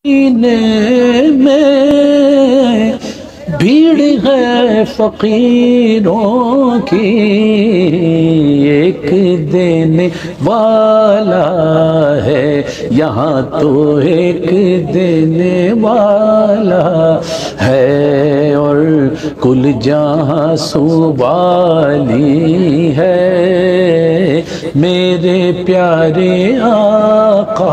में भीड़ है फकीरों की, एक देने वाला है यहाँ तो एक देने वाला है, और कुल जहाँ सुवाली है मेरे प्यारे आका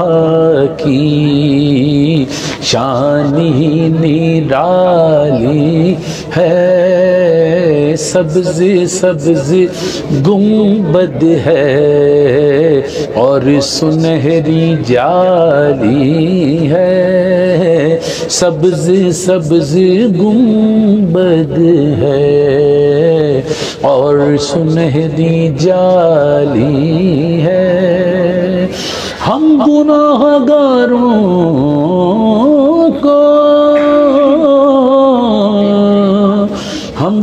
की शान ही निराली है। सब्ज सब्ज गुंबद है और सुनहरी जाली है, सब्ज सब्ज गुंबद है और सुनहरी जाली है। हम गुनाहगारों को, हम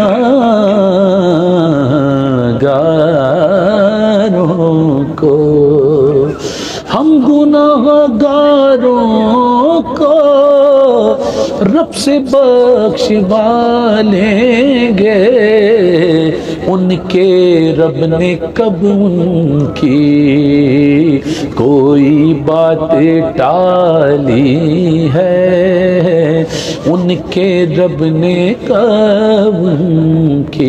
गुनाहगारों को, हम गुनाहगारों को रब से बख्शवा लेंगे, उनके रब ने कब उनकी कोई बात टाली है, उनके रब ने कब उनकी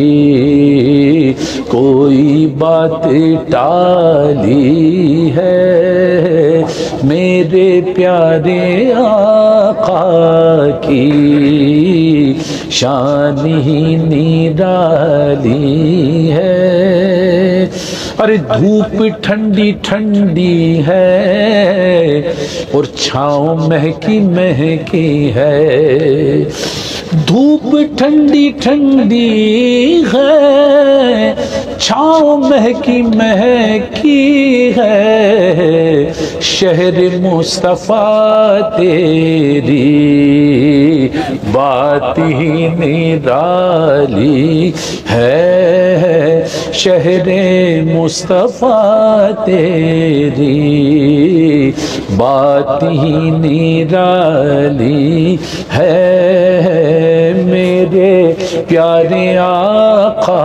कोई बात टाली है। मेरे प्यारे आका की शान ही निराली है। अरे धूप ठंडी ठंडी है और छाँव महकी महकी है, धूप ठंडी ठंडी है छाँव महकी महकी है, शहर मुस्तफ़ा तेरी बात ही निराली है, शहर मुस्तफ़ा तेरी बात ही निराली है। मेरे प्यारे आका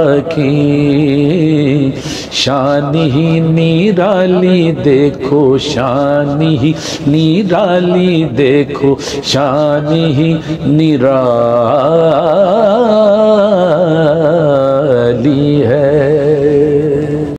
की शान ही निराली देखो, शान ही निराली देखो, शान ही निराली है।